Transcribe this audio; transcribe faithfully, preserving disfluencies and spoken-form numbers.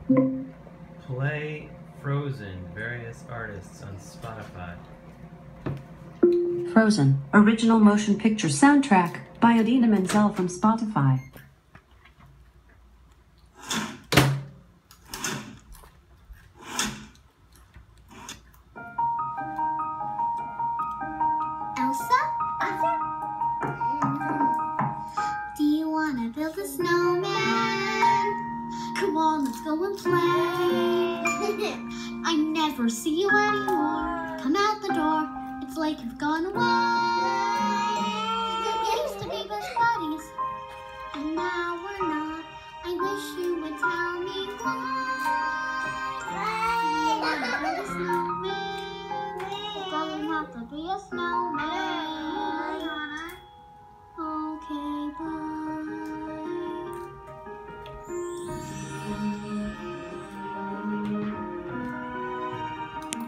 Play Frozen, various artists on Spotify. Frozen, original motion picture soundtrack by Idina Menzel from Spotify. Elsa? Arthur? Do you want to build a snowman? Come on, let's go and play. I never see you anymore. Come out the door. It's like you've gone away. We used to be best buddies, and now we're not. I wish you would tell me why. Do you want to build a snowman? It doesn't have to be a snowman.